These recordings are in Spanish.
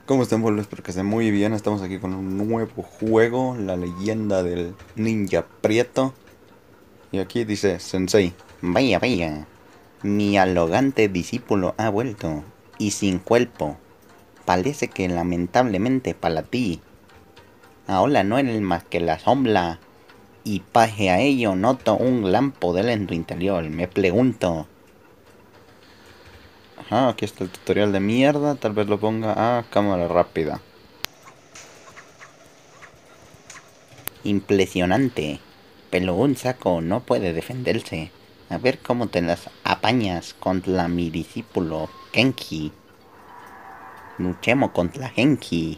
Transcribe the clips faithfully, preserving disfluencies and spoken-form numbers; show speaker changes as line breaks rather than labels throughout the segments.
¿Cómo están, boludo? Espero que estén muy bien. Estamos aquí con un nuevo juego, la leyenda del ninja prieto. Y aquí dice Sensei. Vaya, vaya. Mi arrogante discípulo ha vuelto. Y sin cuerpo. Parece que lamentablemente para ti. Ahora no eres más que la sombra. Y paje a ello noto un gran poder en tu interior. Me pregunto. Ajá, aquí está el tutorial de mierda. Tal vez lo ponga a cámara rápida. Impresionante. Pero un saco no puede defenderse. A ver cómo te las apañas contra mi discípulo Genki. Luchemos contra Genki.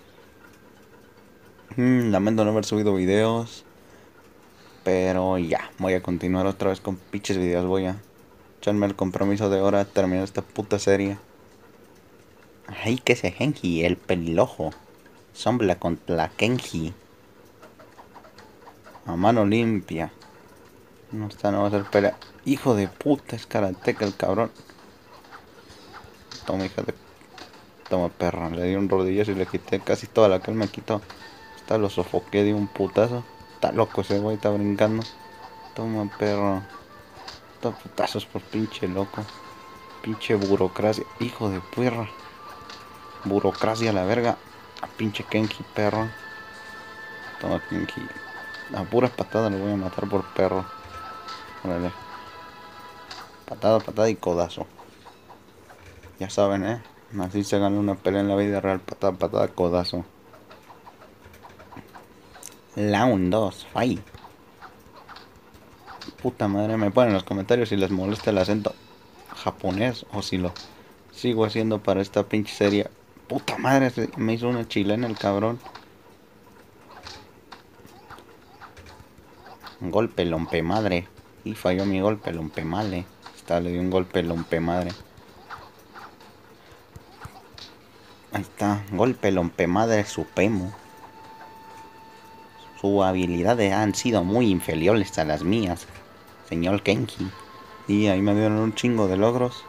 Mm, lamento no haber subido videos. Pero ya, voy a continuar otra vez con pinches videos. Voy a echarme el compromiso de ahora terminar esta puta serie. Ay, que ese Genki, el pelilojo. Sombra contra Genki. A mano limpia. No está, no va a ser pelea. Hijo de puta, es karateca el cabrón. Toma, hija de... Toma, perra. Le di un rodillazo y le quité casi toda la que él me quitó. Hasta lo sofoqué de un putazo. Está loco ese güey, está brincando. Toma, perro. Toma putazos por pinche loco. Pinche burocracia. Hijo de perra. Burocracia a la verga. A pinche Kenki, perro. Toma, Kenki. A puras patadas lo voy a matar por perro. Órale. Patada, patada y codazo. Ya saben, eh. Así se gana una pelea en la vida real. Patada, patada, codazo. Round dos, fight. Puta madre, me ponen en los comentarios si les molesta el acento japonés o si lo sigo haciendo para esta pinche serie. Puta madre, me hizo una chilena el cabrón. Golpe, lompe madre. Y falló mi golpe, lompe madre. Está, le di un golpe, lompe madre. Ahí está, golpe, lompe madre supremo. Sus habilidades han sido muy inferiores a las mías, señor Kenki. Y ahí me dieron un chingo de logros.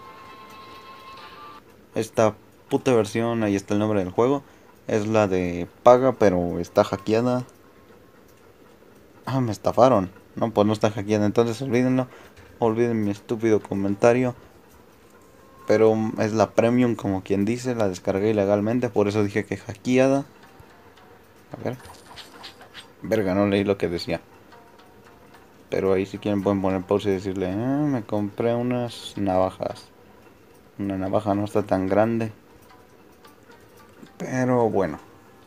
Esta puta versión, ahí está el nombre del juego. Es la de paga, pero está hackeada. Ah, me estafaron. No, pues no está hackeada, entonces olvídenlo. Olviden mi estúpido comentario. Pero es la premium, como quien dice. La descargué ilegalmente, por eso dije que hackeada. A ver. Verga, no leí lo que decía. Pero ahí si quieren pueden poner pausa y decirle, ah, me compré unas navajas. Una navaja no está tan grande. Pero bueno.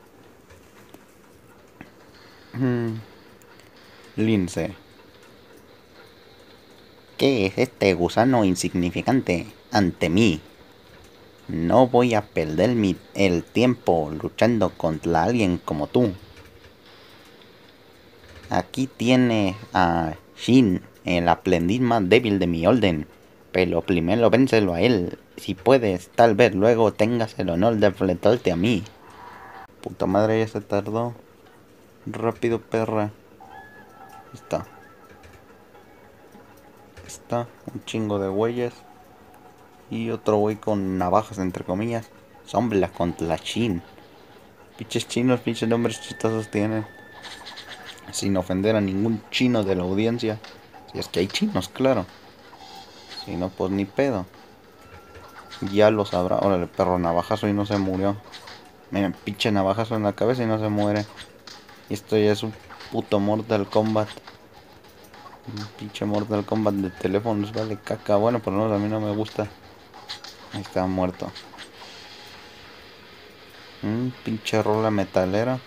Mm, Lince. ¿Qué es este gusano insignificante ante mí? No voy a perder mi, el tiempo luchando contra alguien como tú. Aquí tiene a Shin, el aprendiz más débil de mi orden. Pero primero vénselo a él. Si puedes, tal vez luego tengas el honor de enfrentarte a mí. Puta madre, ya se tardó. Rápido, perra. Está. Está. Un chingo de güeyes. Y otro güey con navajas, entre comillas. Sombra contra Shin. Pinches chinos, pinches nombres chistosos tienen. Sin ofender a ningún chino de la audiencia. Si es que hay chinos, claro. Si no, pues ni pedo. Ya lo sabrá. Órale, perro, navajazo y no se murió. Miren, pinche navajazo en la cabeza y no se muere. Y esto ya es un puto Mortal Kombat. Un pinche Mortal Kombat de teléfonos, vale caca. Bueno, por lo menos a mí no me gusta. Ahí está muerto. Un pinche rola metalera.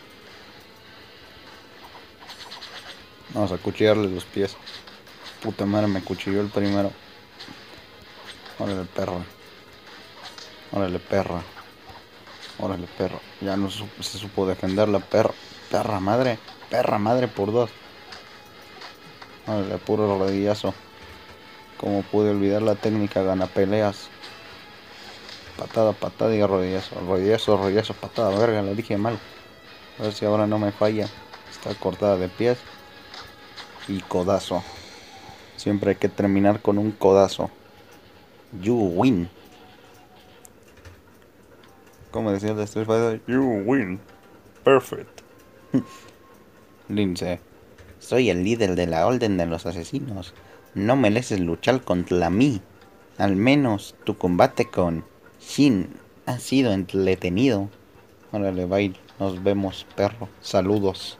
Vamos a cuchillarle los pies. Puta madre, me cuchilló el primero. Órale, perro. Órale, perra. Órale, perro. Ya no se supo defender la perra. Perra madre. Perra madre por dos. Órale, puro rodillazo. Como pude olvidar la técnica gana peleas. Patada, patada y rodillazo. Rodillazo, rodillazo, patada. Verga, lo dije mal. A ver si ahora no me falla. Está cortada de pies. Y codazo. Siempre hay que terminar con un codazo. You win. Como decía el de Street Fighter, you win. Perfect. Lince. Soy el líder de la Orden de los Asesinos. No mereces luchar contra mí. Al menos tu combate con Shin ha sido entretenido. Órale, bye. Nos vemos, perro. Saludos.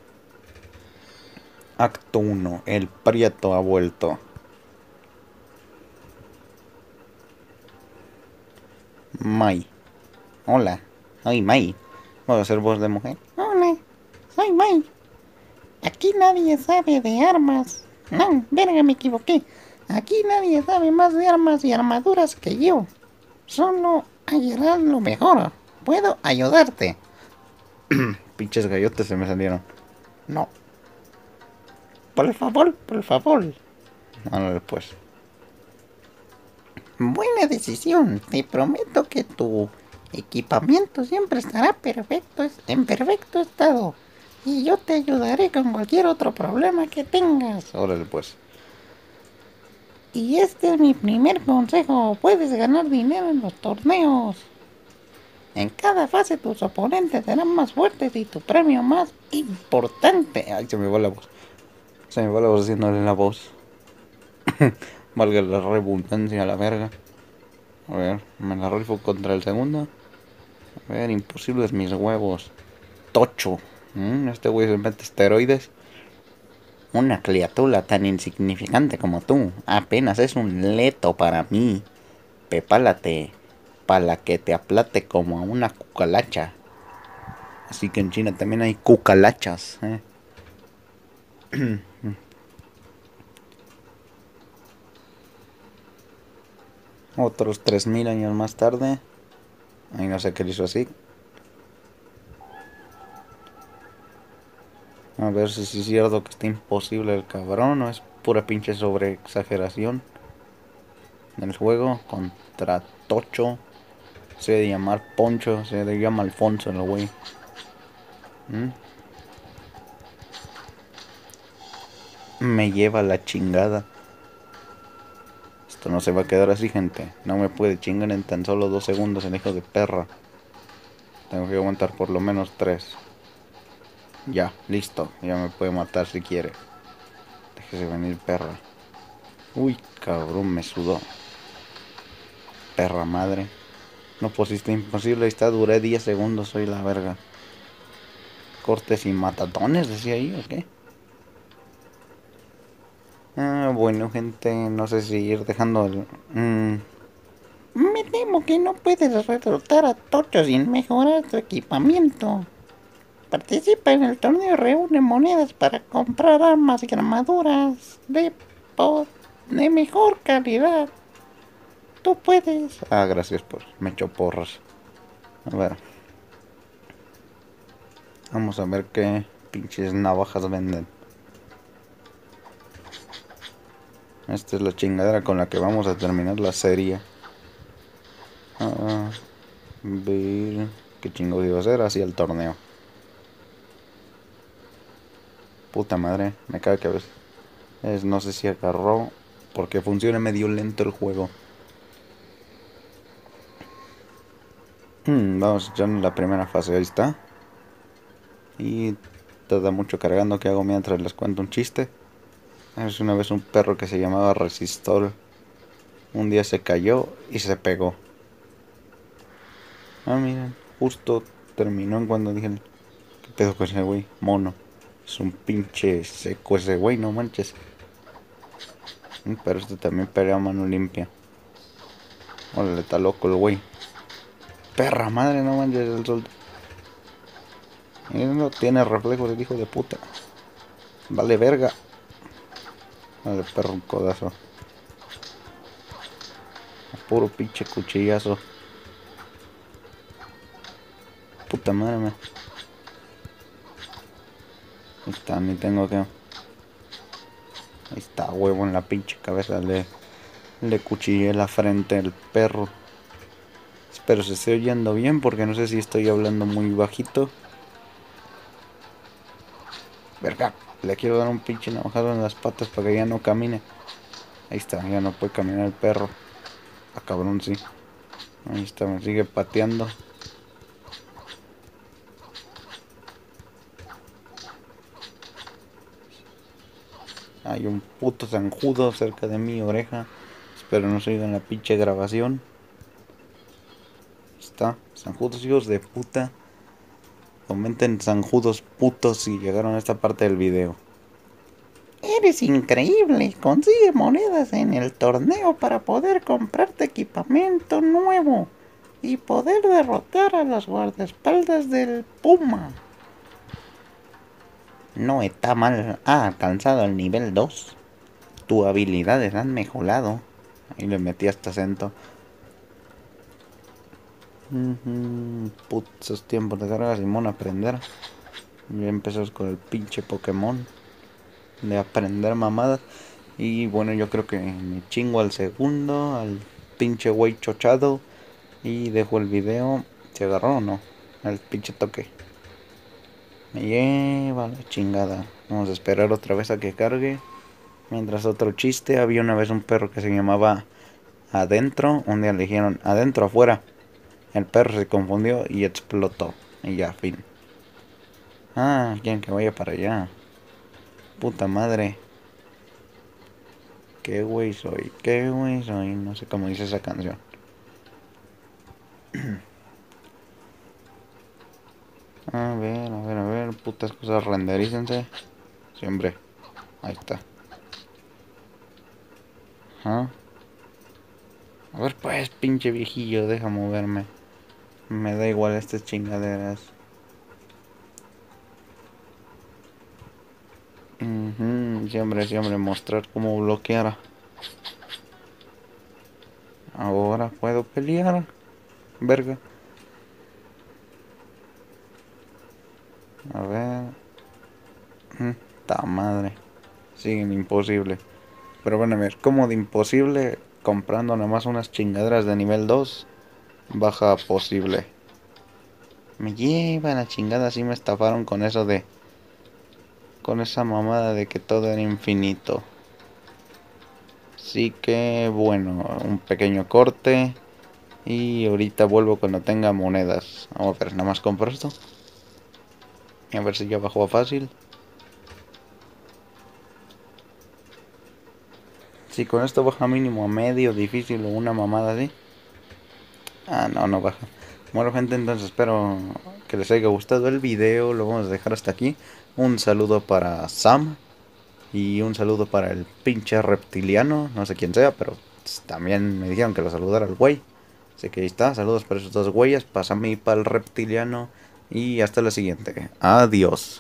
Acto uno. El prieto ha vuelto. Mai. Hola. Soy Mai. ¿Voy a hacer voz de mujer?
Hola, soy Mai. Aquí nadie sabe de armas. No, verga, me equivoqué. Aquí nadie sabe más de armas y armaduras que yo. Solo hallarás lo mejor. Puedo ayudarte.
Pinches gallotes se me salieron.
No. Por favor, por favor.
Órale, pues.
Buena decisión. Te prometo que tu equipamiento siempre estará perfecto, en perfecto estado. Y yo te ayudaré con cualquier otro problema que tengas.
Órale, pues.
Y este es mi primer consejo. Puedes ganar dinero en los torneos. En cada fase tus oponentes serán más fuertes y tu premio más importante.
Ay, se me va la voz. Se me va la voz haciéndole la voz. Valga la redundancia a la verga. A ver, me la rifo contra el segundo. A ver, imposibles mis huevos. Tocho. ¿Mm? Este güey se mete esteroides.
Una criatura tan insignificante como tú apenas es un leto para mí. Prepárate para que te aplate como a una cucaracha.
Así que en China también hay cucarachas. ¿eh? Otros tres mil años más tarde. Ay, no sé qué le hizo así. A ver si sí es cierto que está imposible el cabrón o es pura pinche sobre exageración. Del juego contra Tocho. Se debe llamar Poncho. Se debe llamar Alfonso el güey. ¿Mm? Me lleva la chingada. Esto no se va a quedar así, gente. No me puede chingar en tan solo dos segundos el hijo de perra. Tengo que aguantar por lo menos tres. Ya, listo. Ya me puede matar si quiere. Déjese venir, perra. Uy, cabrón, me sudó. Perra madre. No pusiste imposible. Ahí está, duré diez segundos. Soy la verga. Cortes y matatones, decía ahí, ¿o qué? Ah, bueno, gente. No sé si ir dejando el... Mm,
Me temo que no puedes derrotar a Tocho sin mejorar tu equipamiento. Participa en el torneo y reúne monedas para comprar armas y armaduras de, de mejor calidad. Tú puedes.
Ah, gracias por... Me echó porras. A ver. Vamos a ver qué pinches navajas venden. Esta es la chingadera con la que vamos a terminar la serie. A ver qué chingo iba a hacer hacia el torneo. Puta madre, me cae que a veces es, no sé si agarró porque funciona medio lento el juego. Hmm, vamos a echar la primera fase, ahí está. Y tarda mucho cargando. Que hago mientras les cuento un chiste? Es una vez un perro que se llamaba Resistor. Un día se cayó y se pegó. Ah, miren, justo terminó en cuando dije, ¿qué pedo con ese güey? Mono. Es un pinche seco ese güey, no manches. Pero este también pelea a mano limpia. Órale, está loco el güey. Perra madre, no manches el sol. Él no tiene reflejos el hijo de puta. Vale verga. Vale, perro, un codazo. Puro pinche cuchillazo. Puta madre, me. Ahí está, ni tengo que... Ahí está, huevo en la pinche cabeza. Le, le cuchillé la frente al perro. Espero se esté oyendo bien porque no sé si estoy hablando muy bajito. Verga, le quiero dar un pinche navajazo en las patas para que ya no camine. Ahí está, ya no puede caminar el perro. Ah, cabrón, sí. Ahí está, me sigue pateando. Hay un puto zanjudo cerca de mi oreja. Espero no se oiga en la pinche grabación. Está, zanjudos hijos de puta. Comenten zanjudos putos si llegaron a esta parte del video.
Eres increíble. Consigue monedas en el torneo para poder comprarte equipamiento nuevo y poder derrotar a los guardaespaldas del Puma. No está mal. Ha alcanzado el nivel dos. Tus habilidades han mejorado.
Ahí le metí hasta acento. Uh-huh. Putos tiempos de carga Simón aprender. Ya empezamos con el pinche Pokémon de aprender mamadas. Y bueno, yo creo que me chingo al segundo, al pinche güey chochado. Y dejo el video. ¿Se agarró o no? Al pinche toque. Me lleva la chingada. Vamos a esperar otra vez a que cargue. Mientras otro chiste. Había una vez un perro que se llamaba Adentro. Un día le dijeron adentro, afuera. El perro se confundió y explotó. Y ya, fin. Ah, quieren que vaya para allá. Puta madre. Qué güey soy, qué güey soy. No sé cómo dice esa canción. A ver, a ver, a ver. Putas cosas, renderícense. Siempre. Ahí está. Ajá. A ver pues, pinche viejillo, deja moverme. Me da igual estas chingaderas. Uh-huh. Siempre, siempre mostrar cómo bloquear. Ahora puedo pelear. Verga. A ver. Ta madre. Siguen imposible. Pero bueno, a ver, como de imposible, comprando nomás unas chingaderas de nivel dos, baja posible. Me lleva la chingada, así me estafaron con eso de... Con esa mamada de que todo era infinito. Así que bueno, un pequeño corte. Y ahorita vuelvo cuando tenga monedas. Vamos a ver, nada más compro esto. Y a ver si ya bajó a fácil. Si con esto baja mínimo a medio, difícil o una mamada así. Ah, no, no baja. Bueno gente, entonces espero que les haya gustado el video. Lo vamos a dejar hasta aquí. Un saludo para Sam. Y un saludo para el pinche reptiliano. No sé quién sea, pero también me dijeron que lo saludara al güey. Así que ahí está. Saludos para esos dos güeyes. Para Sam y para el reptiliano. Y hasta la siguiente. Adiós.